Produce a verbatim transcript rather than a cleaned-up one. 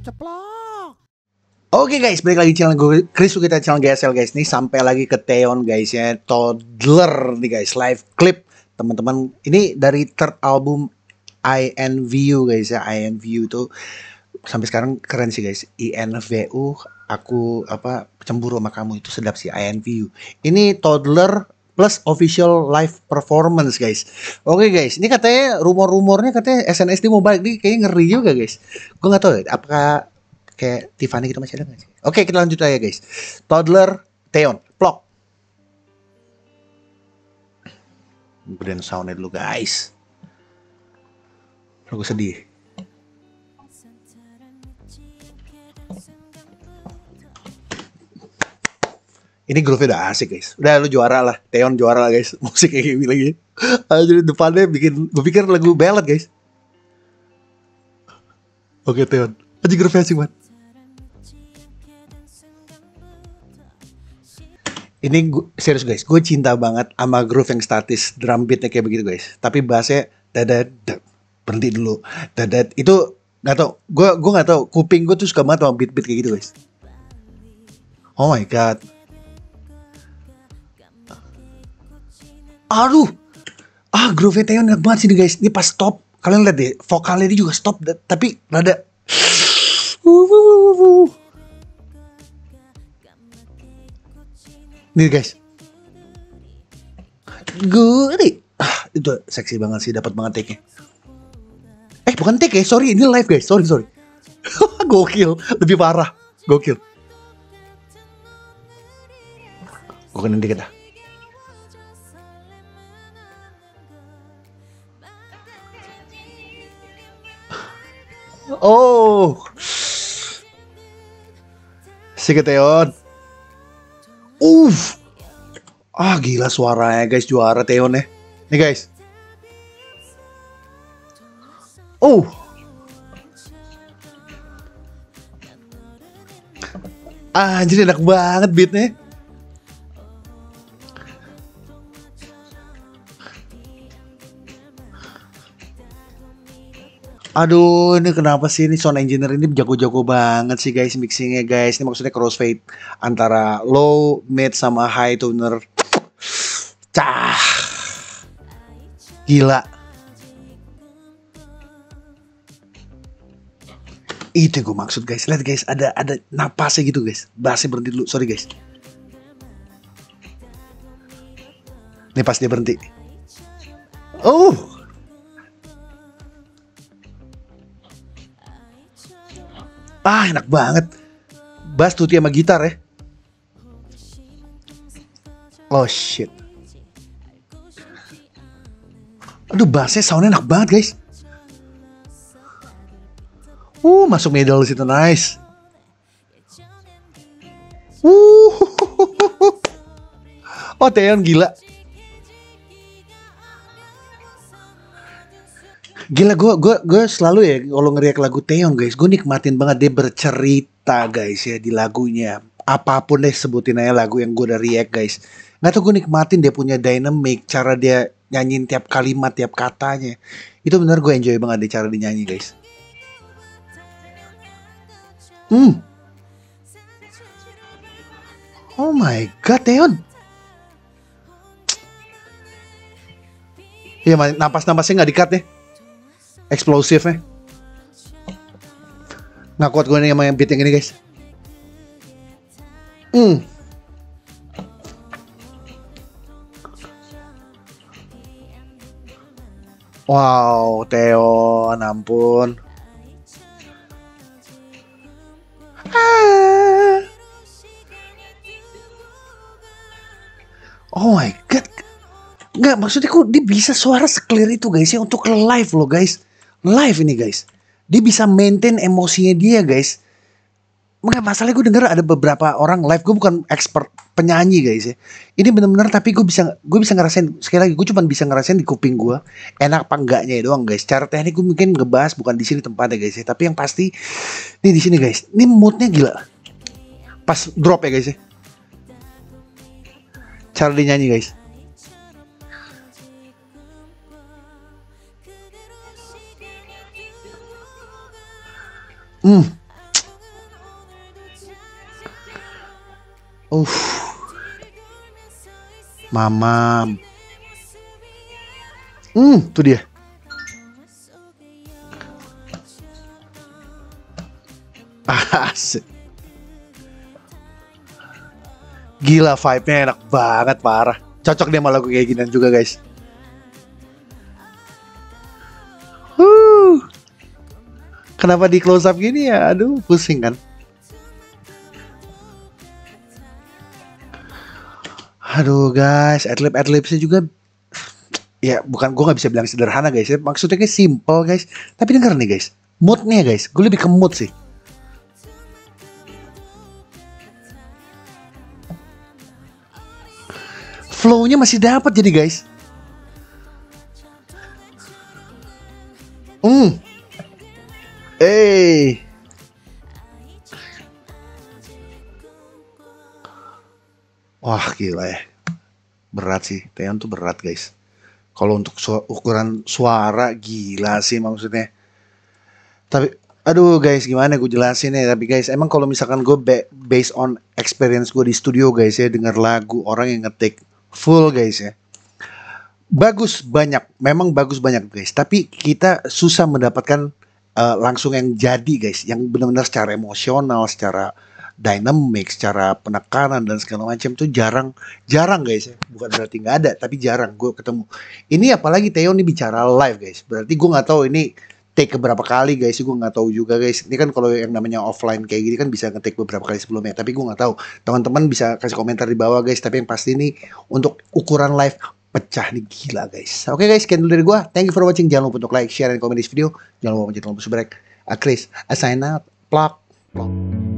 Ceplok. Oke guys, balik lagi channel gue, Chris kita channel G S L guys. Nih sampai lagi ke Taeyeon guys ya, Toddler nih guys, live clip teman-teman. Ini dari third album I N V U guys ya. I N V U tuh sampai sekarang keren sih guys. I N V U, aku apa cemburu sama kamu, itu sedap sih I N V U. Ini Toddler plus official live performance guys. Oke guys, ini katanya rumor-rumornya katanya S N S D mau balik, nih kayaknya ngeri juga guys. Gue nggak tahu ya, apakah kayak Tiffany gitu masih ada nggak sih? Oke, kita lanjut aja guys. Toddler, Taeyeon, plok. Brand soundnya dulu guys. Aku sedih. Ini groove udah asik guys. Udah lu juara lah, Taeyeon juara lah guys. Musik kayak gini lagi. Jadi depannya bikin, gue pikir lagu ballad guys. Oke Taeyeon, aja groove asik banget. Ini gua, serius guys, gue cinta banget sama groove yang statis, drum beatnya kayak begitu guys. Tapi bassnya dadat, berhenti dulu, dadat itu nggak tau, gue gue nggak tau, kuping gue tuh suka banget sama beat beat kayak gitu guys. Oh my god, aduh, ah groove Taeyeon enak banget sini guys. Ini pas stop, kalian lihat deh, vokalnya dia juga stop, tapi rada. Nih guys, gue ah, itu seksi banget sih, dapat banget take-nya. Eh bukan take ya, sorry ini live guys, sorry sorry. Gokil, lebih parah, gokil. Gue kenin dikit dah. Oh, si Taeyeon. Uff, ah gila suaranya guys, juara Taeyeon ya. Nih guys. Oh, ah, anjir enak banget beatnya. Aduh, ini kenapa sih ini sound engineer ini jago-jago banget sih guys mixingnya guys. Ini maksudnya crossfade antara low, mid sama high tuner. Cah, gila. Itu yang gue maksud guys. Lihat guys, ada ada napasnya gitu guys. Bassnya berhenti dulu, sorry guys. Nih pas dia berhenti. Oh. Ah enak banget. Bass tuti sama gitar ya. Oh shit. Aduh bassnya soundnya enak banget guys. Uh masuk middle situ, nice. Uh. Oh Taeyeon gila. Gila, gue gue gue selalu ya kalau ngeriak lagu Taeyeon guys, gue nikmatin banget dia bercerita guys ya di lagunya. Apapun deh sebutin aja lagu yang gue udah react guys. Nggak tau, gue nikmatin dia punya dynamic, cara dia nyanyiin tiap kalimat, tiap katanya. Itu bener gue enjoy banget deh cara dia nyanyi guys. Hmm. Oh my god Taeyeon. Iya, napas-napasnya nggak di-cut deh. Eksplosifnya nggak kuat gue nih sama yang beat yang ini guys. Hmm. Wow Taeyeon, ampun. Ah. Oh my god, nggak maksudnya kok dia bisa suara seklir itu guys ya untuk live loh guys. Live ini guys, dia bisa maintain emosinya dia guys. Nggak, masalahnya gue denger ada beberapa orang live, gue bukan expert penyanyi guys ya. Ini bener-bener tapi gue bisa gue bisa ngerasain, sekali lagi gue cuma bisa ngerasain di kuping gue enak apa enggaknya ya doang guys. Cara teknik gue mungkin ngebahas bukan di sini tempatnya guys ya, tapi yang pasti nih di sini guys, ini moodnya gila. Pas drop ya guys ya, cara dia nyanyi guys. Hmm. Uh, mamam. Hmm, tuh dia. Asik. Gila, vibe-nya enak banget, parah. Cocok dia sama lagu kayak ginian juga, guys. Huh. Kenapa di close up gini ya? Aduh, pusing kan. Aduh, guys, adlib-adlibsnya juga ya bukan, gue nggak bisa bilang sederhana, guys. Ya. Maksudnya kayak simple, guys. Tapi denger nih, guys. Moodnya, guys. Gue lebih ke mood sih. Flow-nya masih dapat jadi, guys. Hmm. Eh. Wah, gila ya. Berat sih. Taeyeon tuh berat, guys. Kalau untuk su ukuran suara gila sih maksudnya. Tapi aduh guys, gimana gue jelasin ya. Tapi guys, emang kalau misalkan gue based on experience gue di studio guys ya, denger lagu orang yang ngetik full guys ya, bagus banyak, memang bagus banyak guys, tapi kita susah mendapatkan uh, langsung yang jadi guys, yang benar-benar secara emosional, secara dynamic, secara penekanan dan segala macam tuh jarang, jarang guys ya, bukan berarti nggak ada, tapi jarang gue ketemu. Ini apalagi Theo nih bicara live guys, berarti gue nggak tahu ini take beberapa kali guys, gue nggak tahu juga guys. Ini kan kalau yang namanya offline kayak gini kan bisa ngetik beberapa kali sebelumnya, tapi gue nggak tahu. Teman-teman bisa kasih komentar di bawah guys. Tapi yang pasti ini untuk ukuran live pecah nih, gila guys. Oke okay, guys, sekian dulu dari gue. Thank you for watching. Jangan lupa untuk like, share, dan komen di video. Jangan lupa mencet tombol subscribe. Chris, I sign out. Plak. Plak.